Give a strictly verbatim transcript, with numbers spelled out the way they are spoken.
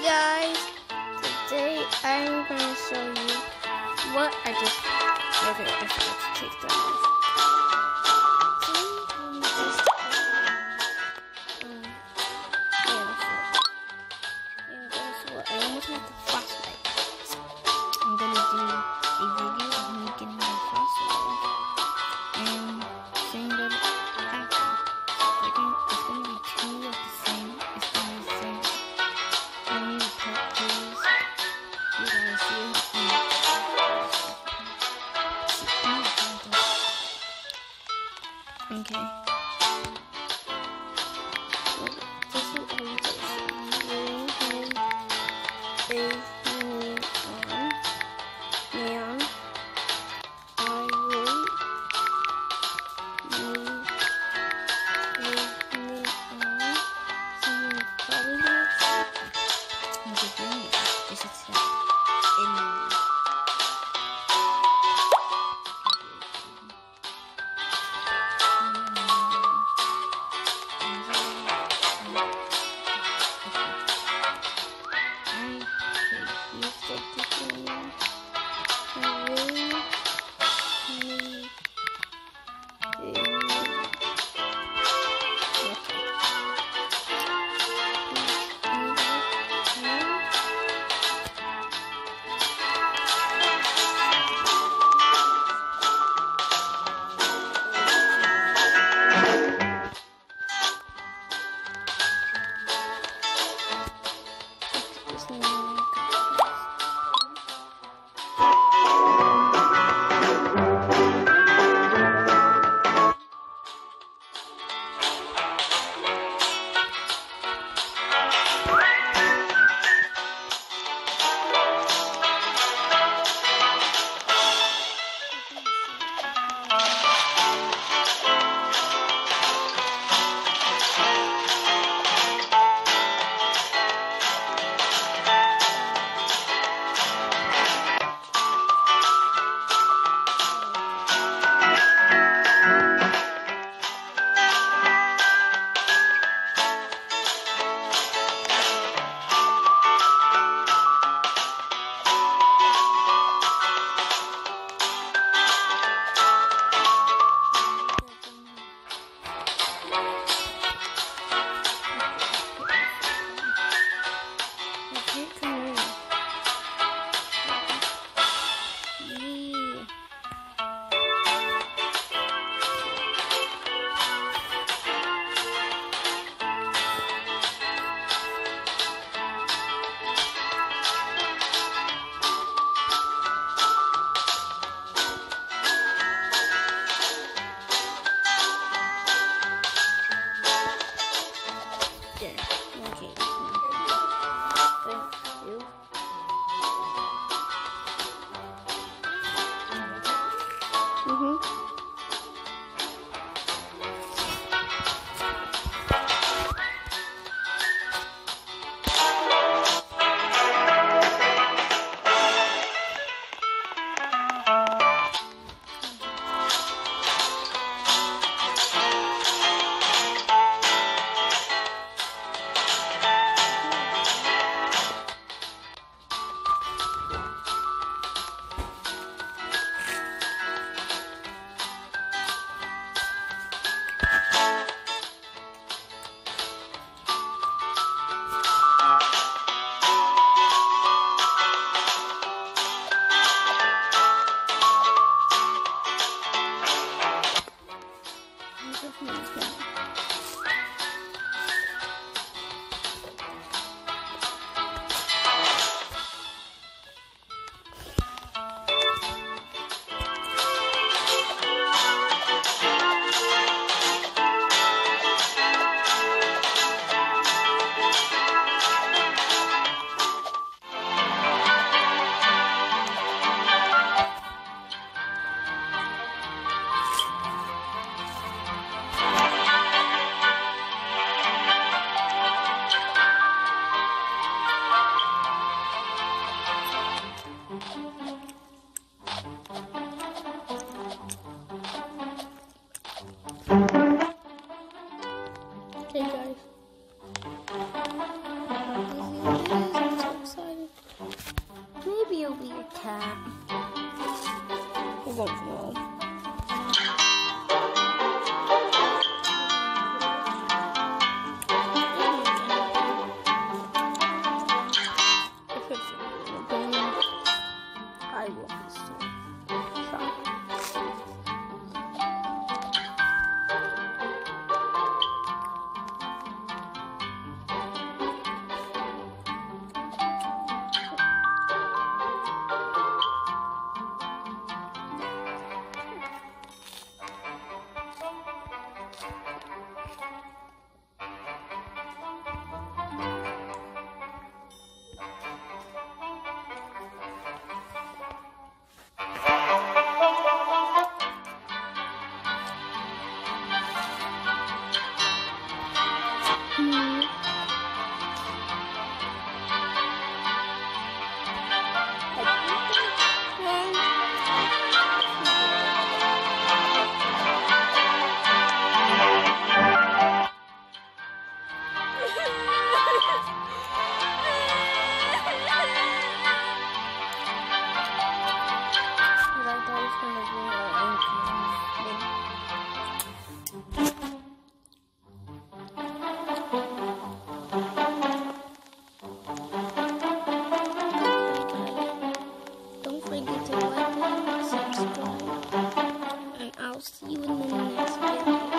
guys, today I'm going to show you what I just, okay, I forgot to take that off. See, let me just, um, yeah, so, yeah, that's what, I almost have the flashlight. So, I'm going to do a video of me getting my flashlight and seeing that it happened. It's going to be two of the same, it's going to be the same. I need a pet, please. You guys see it? Okay. Well, this is how you guys see it. Is me on. Man. I will. Me. Is me on. Someone probably has. I'm just doing it. This is it. In. Okay, cat. I don't know. If it's a bone, I will still try. Don't forget to like and subscribe, and I'll see you in the next video.